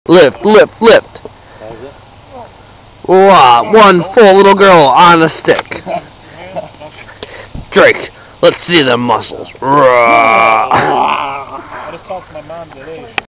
Lift, lift, lift. Wow, one full little girl on a stick. Drake, let's see them muscles. I just talked to my mom today.